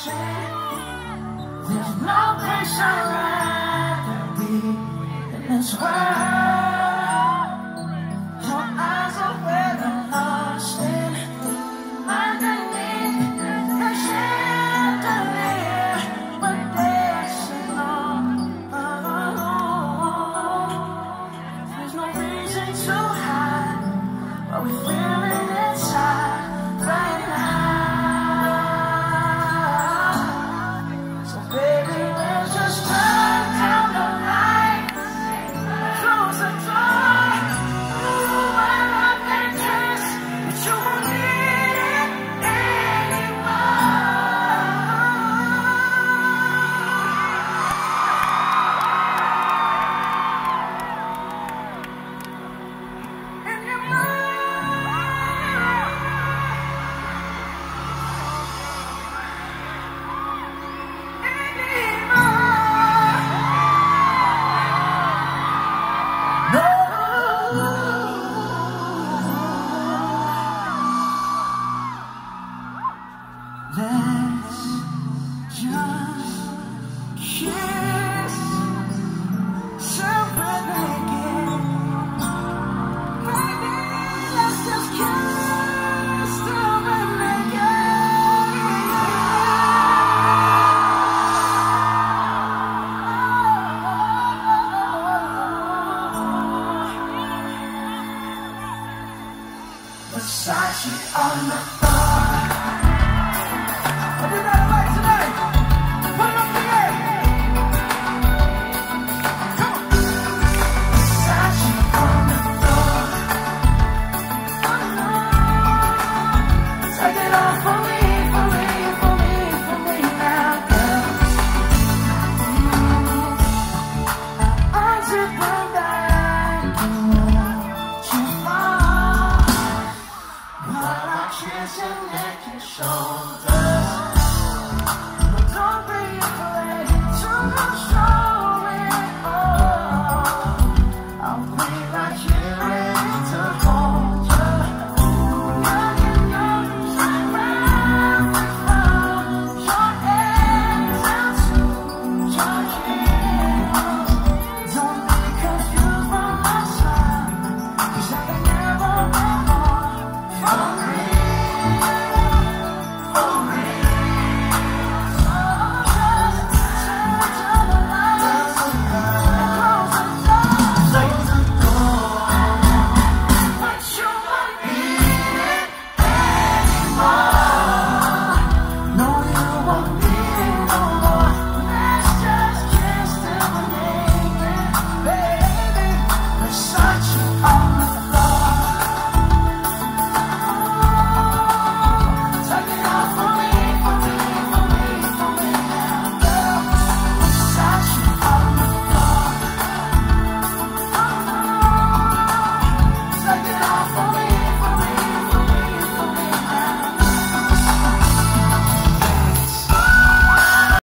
There's no place I'd rather be in this world. Your eyes are where I'm lost in, underneath the chandelier, but dancing on alone. There's no reason to hide, but we feel it inside right now. Let's just kiss, something again. Baby, let's just kiss, something again. Versace on the